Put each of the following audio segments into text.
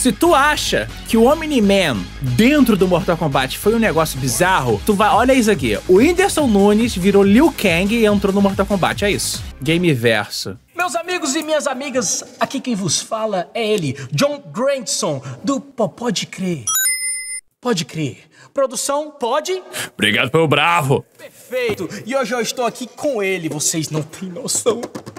Se tu acha que o Omni-Man dentro do Mortal Kombat foi um negócio bizarro, tu vai... Olha isso aqui. O Whindersson Nunes virou Liu Kang e entrou no Mortal Kombat. É isso. Gameverso. Meus amigos e minhas amigas, aqui quem vos fala é ele, John Grandson, do Pode Crer. Pode Crer. Produção, pode? Obrigado pelo bravo. Perfeito. E hoje eu estou aqui com ele, vocês não têm noção.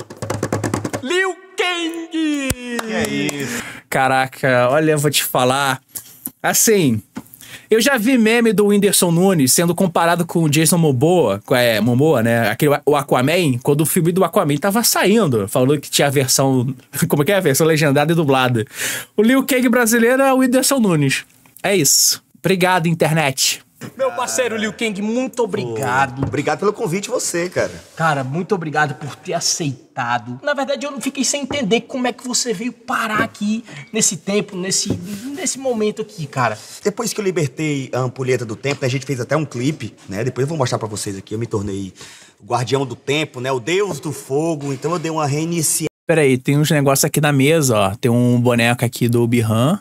Liu Kang! Que é isso? Caraca, olha, eu vou te falar. Assim, eu já vi meme do Whindersson Nunes sendo comparado com o Jason Momoa, Momoa, né? O Aquaman, quando o filme do Aquaman tava saindo. Falou que tinha a versão... Como é que é? A versão legendada e dublada. O Liu Kang brasileiro é o Whindersson Nunes. É isso. Obrigado, internet. Meu parceiro Liu Kang, muito obrigado. Obrigado pelo convite você, cara. Cara, muito obrigado por ter aceitado. Na verdade, eu não fiquei sem entender como é que você veio parar aqui nesse tempo, nesse momento aqui, cara. Depois que eu libertei a ampulheta do tempo, né, a gente fez até um clipe, né? Depois eu vou mostrar pra vocês aqui. Eu me tornei o guardião do tempo, né? O deus do fogo. Então eu dei uma reiniciada. Peraí, tem uns negócios aqui na mesa, ó. Tem um boneco aqui do Bihan.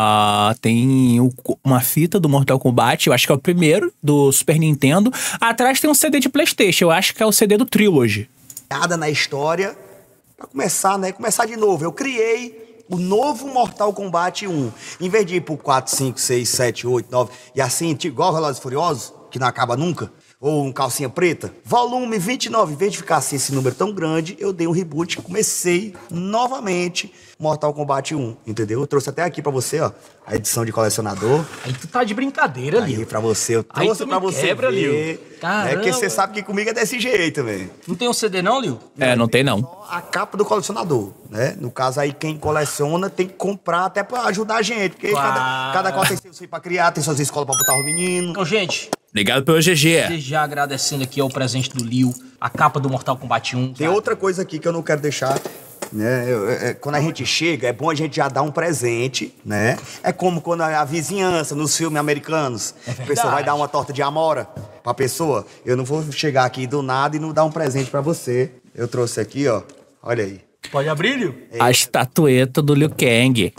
Tem uma fita do Mortal Kombat, eu acho que é o primeiro, do Super Nintendo. Atrás tem um CD de PlayStation, eu acho que é o CD do Trilogy. Nada na história. Pra começar, né? Começar de novo. Eu criei o novo Mortal Kombat 1. Em vez de ir pro 4, 5, 6, 7, 8, 9 e assim, igual Velozes e Furiosos, que não acaba nunca. Ou um calcinha preta. Volume 29. Em vez de ficar assim, esse número tão grande, eu dei um reboot e comecei novamente Mortal Kombat 1, entendeu? Eu trouxe até aqui pra você, ó, a edição de colecionador. Aí tu tá de brincadeira, Liu. Aí pra você, eu trouxe pra você quebra, ver. Liu. Caramba. É porque você sabe que comigo é desse jeito, velho. Não tem um CD não, Liu? É, não tem não. Só a capa do colecionador, né? No caso aí, quem coleciona tem que comprar até pra ajudar a gente. Porque cada qual tem seu filho pra criar, tem suas escolas pra botar os meninos. Então, gente... Obrigado pelo GG. Desde já agradecendo aqui ao presente do Liu, a capa do Mortal Kombat 1. Tem outra coisa aqui que eu não quero deixar, né? Quando a gente chega, é bom a gente já dar um presente, né? É como quando a vizinhança, nos filmes americanos, a pessoa vai dar uma torta de amora pra pessoa. Eu não vou chegar aqui do nada e não dar um presente pra você. Eu trouxe aqui, ó. Olha aí. Pode abrir, Liu? A estatueta do Liu Kang.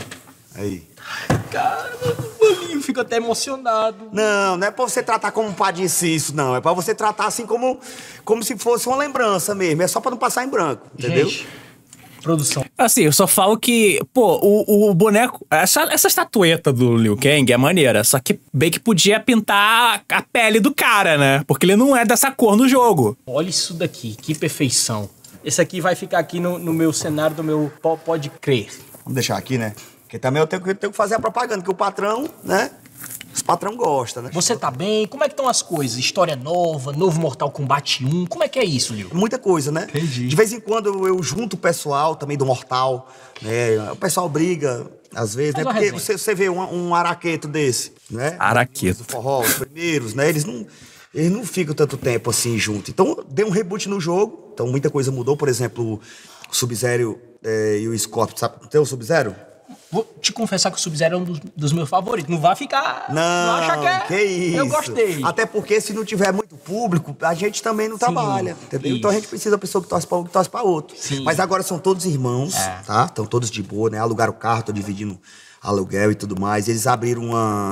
Aí. Cara, o Liu fica até emocionado. Não é pra você tratar como um padinho isso, não. É pra você tratar assim como se fosse uma lembrança mesmo. É só pra não passar em branco, entendeu? Gente, produção. Assim, eu só falo que, pô, o boneco... Essa estatueta do Liu Kang é maneira, só que bem que podia pintar a pele do cara, né? Porque ele não é dessa cor no jogo. Olha isso daqui, que perfeição. Esse aqui vai ficar aqui no meu cenário do meu Pode Crer. Vamos deixar aqui, né? Porque também eu tenho que fazer a propaganda, que o patrão, né? Os patrão gostam, né? Você tá bem? Como é que estão as coisas? História nova, novo Mortal Kombat 1. Como é que é isso, Liu? Muita coisa, né? Entendi. De vez em quando eu junto o pessoal também do Mortal, né? O pessoal briga, às vezes, né? Porque você vê um araqueto desse, né? Araqueto. Do forró, os primeiros, né? Eles não ficam tanto tempo assim junto. Então, deu um reboot no jogo. Então, muita coisa mudou. Por exemplo, o Sub-Zero e o Scorpion. Sabe? Tem o Sub-Zero? Vou te confessar que o Sub-Zero é um dos meus favoritos. Não vai ficar... Não, acha que isso. Eu gostei. Até porque se não tiver muito público, a gente também não trabalha, entendeu? Isso. Então a gente precisa da pessoa que torce pra um, que torce pra outro. Sim. Mas agora são todos irmãos, tá? Estão todos de boa, né? Alugaram o carro, tô dividindo aluguel e tudo mais. Eles abriram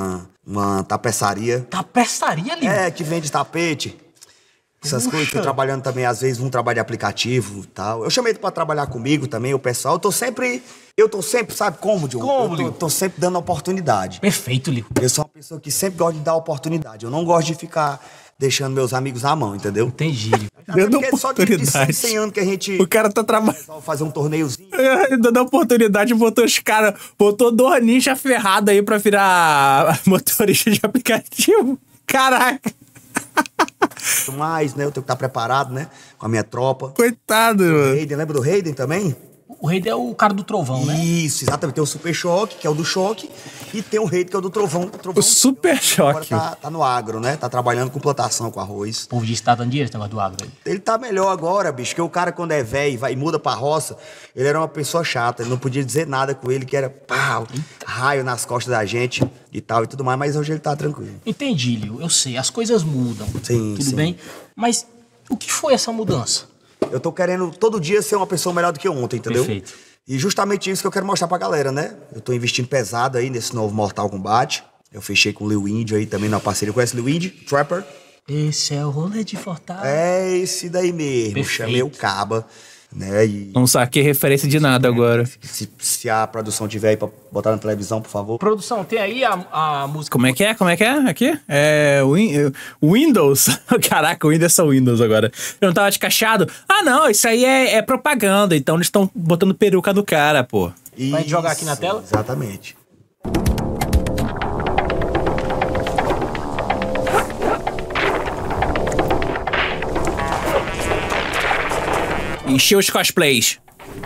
uma tapeçaria. Tapeçaria, Liu? É, que vende tapete. Essas coisas, tô trabalhando também, às vezes, um trabalho de aplicativo e tal. Eu chamei ele pra trabalhar comigo também, o pessoal. Eu tô sempre, sabe como, Diogo? Como, Eu Liu? tô sempre dando oportunidade. Perfeito, Liu. Eu sou uma pessoa que sempre gosta de dar oportunidade. Eu não gosto de ficar deixando meus amigos na mão, entendeu? Entendi, Liu. Dando Porque só de 100, oportunidade. 100 anos que a gente O cara tá trabalhando... fazer um torneiozinho. Dando oportunidade, botou os caras... Botou 2 ninjas ferrados aí pra virar motorista de aplicativo. Caraca. Mais, né? Eu tenho que estar preparado, né? Com a minha tropa. Coitado, mano. Raiden, lembra do Raiden também? O rei é o cara do trovão, né? Isso, exatamente. Tem o Super Choque, que é o do choque, e tem o Raiden, que é o do trovão. O Super Choque. Agora tá no agro, né? Tá trabalhando com plantação, com arroz. O povo diz que tá dando dinheiro esse negócio do agro aí. Ele tá melhor agora, bicho, que o cara quando é velho e muda pra roça, ele era uma pessoa chata, ele não podia dizer nada com ele, que era pau, raio nas costas da gente e tal e tudo mais, mas hoje ele tá tranquilo. Entendi, Liu. Eu sei, as coisas mudam. Sim, Tudo sim. bem? Mas o que foi essa mudança? Eu tô querendo todo dia ser uma pessoa melhor do que ontem, entendeu? Perfeito. E justamente isso que eu quero mostrar pra galera, né? Eu tô investindo pesado aí nesse novo Mortal Kombat. Eu fechei com o Lil Indy aí também na parceria. Conhece o Lil Indy? Trapper? Esse é o rolê de Fortaleza. É esse daí mesmo. Perfeito. Chamei o Caba, né? E Não saquei referência de nada agora. se a produção tiver aí pra botar na televisão, por favor. Produção, tem aí a música. Como é que é? Como é que é? Aqui? É Windows. Caraca, o Windows é Windows agora. Eu não tava descaixado. Ah, não, isso aí é propaganda. Então eles estão botando peruca do cara, pô. Vai jogar aqui na tela? Exatamente. Encheu os cosplays.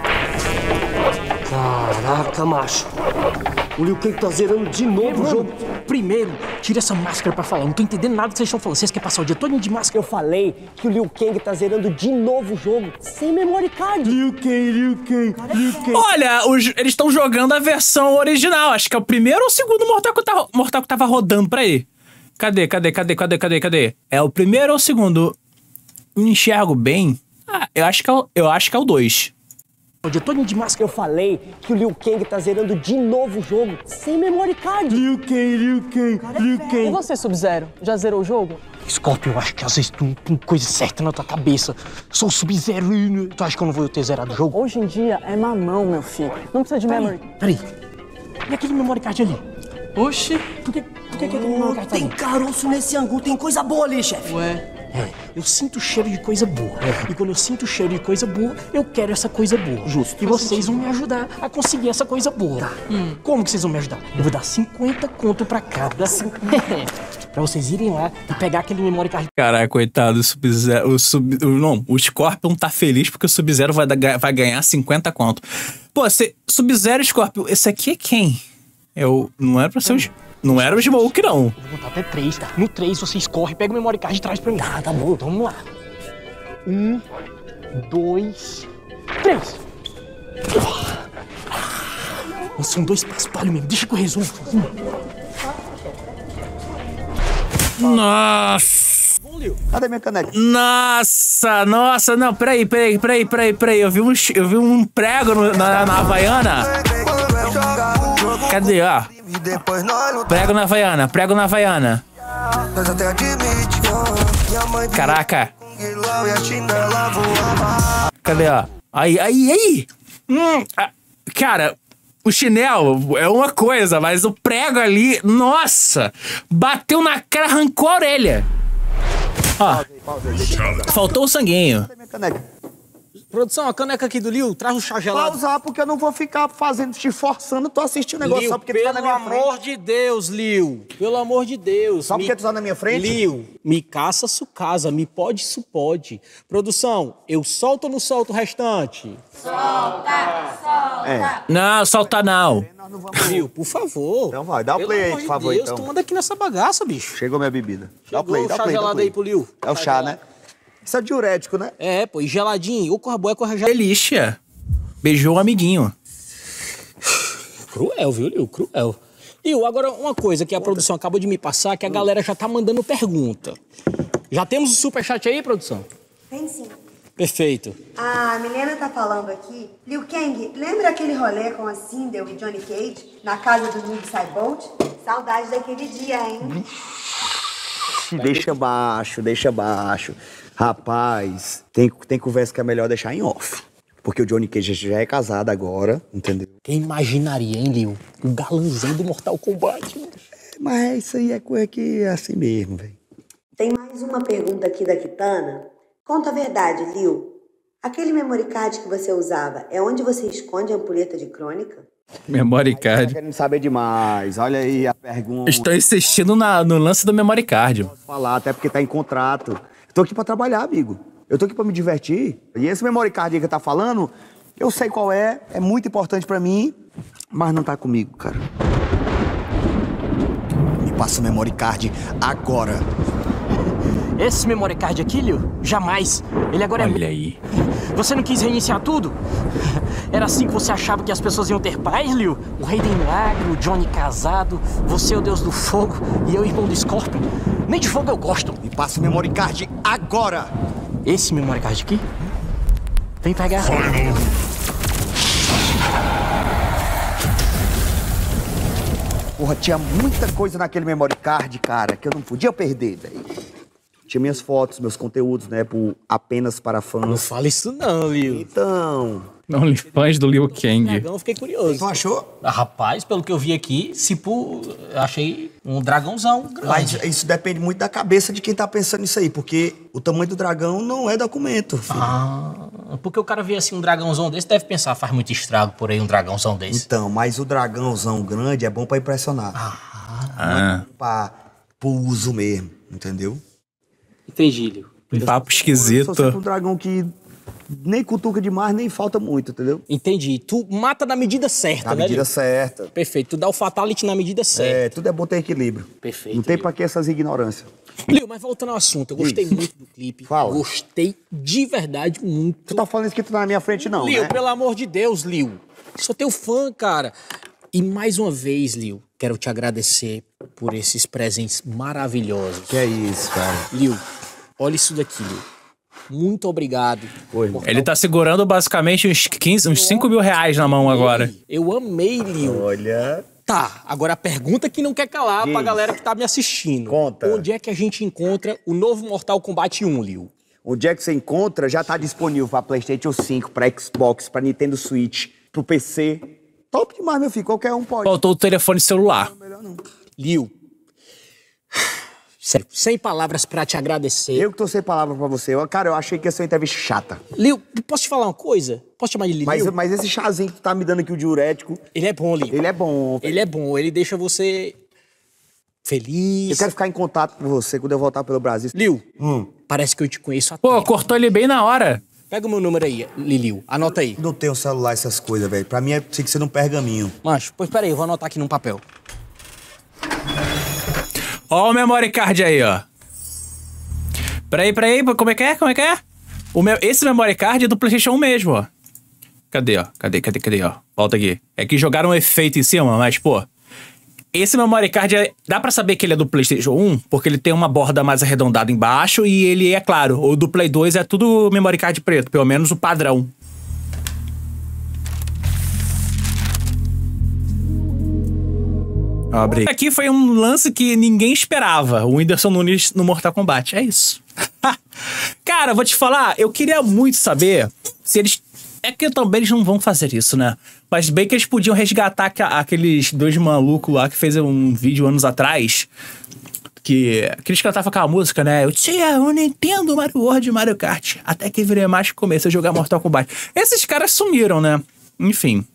Caraca, macho. O Liu Kang tá zerando de novo o jogo. Primeiro, tira essa máscara pra falar. Eu não tô entendendo nada do que vocês estão falando. Vocês querem passar o dia todo de máscara? Eu falei que o Liu Kang tá zerando de novo o jogo, sem memory card. Liu Kang. Olha, eles estão jogando a versão original. Acho que é o primeiro ou o segundo Mortal que tava rodando pra aí. Cadê? É o primeiro ou o segundo? Não enxergo bem. Ah, eu acho que é o 2. O dia todo de máscara. Eu falei que o Liu Kang tá zerando de novo o jogo, sem memory card. Liu Kang. E você, Sub-Zero? Já zerou o jogo? Scorpio, eu acho que às vezes tu tem coisa certa na tua cabeça. Sou o Sub-Zero. Tu acha que eu não vou ter zerado o jogo? Hoje em dia é mamão, meu filho. Não precisa de memory. Peraí. E aquele memory card ali? Oxi. Por que aquele memory card tá Tem ali? caroço nesse angu, tem coisa boa ali, chefe. Ué. Eu sinto cheiro de coisa boa. E quando eu sinto cheiro de coisa boa, eu quero essa coisa boa. Justo. E vocês vão me ajudar a conseguir essa coisa boa. Tá. Como que vocês vão me ajudar? Eu vou dar 50 conto pra cada. Pra vocês irem lá e pegar aquele memory card. Caraca, coitado, o Sub-Zero. O Scorpion tá feliz porque o Sub-Zero vai ganhar 50 conto. Pô, Sub-Zero e Scorpion, esse aqui é quem? Não era pra ser Não era o Smoke, não. Eu vou contar até 3. No 3 vocês correm, pega o memory card e traz pra mim. Tá bom. Então vamos lá. 1, 2, 3. Nossa, são 2 passos, palho mesmo. Deixa que eu resumo. Nossa! Cadê minha caneca? Nossa, não, peraí. Eu vi um prego na Havaiana. Cadê, ó? Prego na Havaiana. Caraca. Cadê, ó? Aí. Cara, o chinelo é uma coisa, mas o prego ali, nossa! Bateu na cara, arrancou a orelha. Ó, faltou o sanguinho. Cadê minha caneca? Produção, a caneca aqui do Liu, traz o chá gelado. Pausar, porque eu não vou ficar te forçando, tô assistindo o negócio Liu, só porque tu tá na minha frente. pelo amor de Deus, Liu. Pelo amor de Deus. Só porque tu tá na minha frente? Liu, me caça, su casa, me pode, su pode. Produção, eu solto ou não solto o restante? Não, solta não. Nós não vamos... Liu, por favor. Então vai, dá o Pelo play aí, amor por de favor, Deus, então. tu manda aqui nessa bagaça, bicho. Chegou minha bebida. Dá o Chegou play, o dá o chá play. gelado aí pro Liu. É o chá, né? Isso é diurético, né? É, pô, e geladinho. Ou corra boa, é corra gelada. Delícia. Beijou o amiguinho. Cruel, viu, Liu? Cruel. Liu, agora uma coisa que a produção acabou de me passar, que a galera já tá mandando pergunta. Já temos o superchat aí, produção? Tem sim. Perfeito. A Milena tá falando aqui. Liu Kang, lembra aquele rolê com a Sindel e Johnny Cage na casa do Noob Saibot? Saudade daquele dia, hein? Deixa baixo. Rapaz, tem conversa que é melhor deixar em off. Porque o Johnny Cage já é casado agora, entendeu? Quem imaginaria, hein, Liu? O galãzão do Mortal Kombat. Mas isso aí é coisa que é assim mesmo, velho. Tem mais uma pergunta aqui da Kitana. Conta a verdade, Liu. Aquele memory card que você usava é onde você esconde a ampulheta de crônica? Memory Tá card. querendo saber demais. Olha aí a pergunta. Estou insistindo no lance do memory card. Posso falar, até porque tá em contrato. Eu tô aqui pra trabalhar, amigo. Eu tô aqui pra me divertir. E esse memory card aí que tá falando, eu sei qual é muito importante pra mim, mas não tá comigo, cara. Me passa o memory card agora. Esse memory card aqui, Liu, jamais. Ele agora Olha aí. Você não quis reiniciar tudo? Era assim que você achava que as pessoas iam ter paz, Liu? O Rei do Milagre, o Johnny casado, você é o Deus do Fogo e eu o irmão do Scorpion. Nem de fogo eu gosto. Me passa o memory card agora. Esse memory card aqui? Vem pegar. Porra, tinha muita coisa naquele memory card, cara, que eu não podia perder, velho. Tinha minhas fotos, meus conteúdos, né, apenas para fãs. Não fala isso não, Liu. Então... OnlyFans do Liu Kang. Dragão, eu fiquei curioso. Tu achou? Rapaz, pelo que eu vi aqui, eu achei um dragãozão grande. Mas isso depende muito da cabeça de quem tá pensando nisso aí, porque o tamanho do dragão não é documento, filho. Porque o cara vê assim um dragãozão desse, deve pensar, faz muito estrago por aí um dragãozão desse. Então, mas o dragãozão grande é bom pra impressionar. Pro uso mesmo, entendeu? Entendi, Liu. Papo esquisito. Eu sou sempre um dragão que nem cutuca demais, nem falta muito, entendeu? Entendi. Tu mata na medida certa, Na né, medida Liu? certa. Perfeito. Tu dá o fatality na medida certa. Tudo é bom ter equilíbrio. Perfeito. Não tem Liu. pra que essas ignorâncias. Liu, mas voltando ao assunto, eu gostei muito do clipe. Fala. Gostei de verdade muito. Tu tá falando isso que tu tá na minha frente, não, Liu, né? pelo amor de Deus, Liu. Sou teu fã, cara. E mais uma vez, Liu, quero te agradecer por esses presentes maravilhosos. Que é isso, cara. Liu, olha isso daqui, Liu. Muito obrigado. Ele tá segurando basicamente uns 5 mil reais na mão agora. Eu amei, Liu. Olha... Tá, agora a pergunta que não quer calar pra galera que tá me assistindo. Conta. Onde é que a gente encontra o novo Mortal Kombat 1, Liu? Onde é que você encontra, já tá disponível pra PlayStation 5, pra Xbox, pra Nintendo Switch, pro PC. Top demais, meu filho. Qualquer um pode. Faltou o telefone celular. Liu, sério, sem palavras pra te agradecer. Eu que tô sem palavra pra você. Cara, eu achei que ia ser uma entrevista chata. Liu, posso te falar uma coisa? Posso chamar de Liu? Mas esse chazinho que tu tá me dando aqui, o diurético, Ele é bom, Liu. ele é bom. Ele é bom, ele deixa você feliz. Eu quero ficar em contato com você quando eu voltar pelo Brasil. Liu, parece que eu te conheço há Pô, tempo. cortou ele bem na hora. Pega o meu número aí, Liu. Anota aí. Não tenho celular, essas coisas, velho. Pra mim é tem que ser num pergaminho. Macho, pois peraí, eu vou anotar aqui num papel. Ó o memory card aí, ó. Peraí, como é que é? Esse memory card é do PlayStation 1 mesmo, ó. Cadê, ó? Cadê, ó? Volta aqui. É que jogaram um efeito em cima, mas, pô... Esse memory card, dá pra saber que ele é do PlayStation 1, porque ele tem uma borda mais arredondada embaixo e ele é claro. O do Play 2 é tudo memory card preto, pelo menos o padrão. Abre. Aqui foi um lance que ninguém esperava. O Whindersson Nunes no Mortal Kombat. É isso. Cara, vou te falar, eu queria muito saber se eles... É que também eles não vão fazer isso, né? Mas bem que eles podiam resgatar aqueles dois malucos lá que fez um vídeo anos atrás. Que eles cantavam aquela música, né? Eu tinha um Nintendo, Mario World e Mario Kart. Até que virei mais e comecei a jogar Mortal Kombat. Esses caras sumiram, né? Enfim.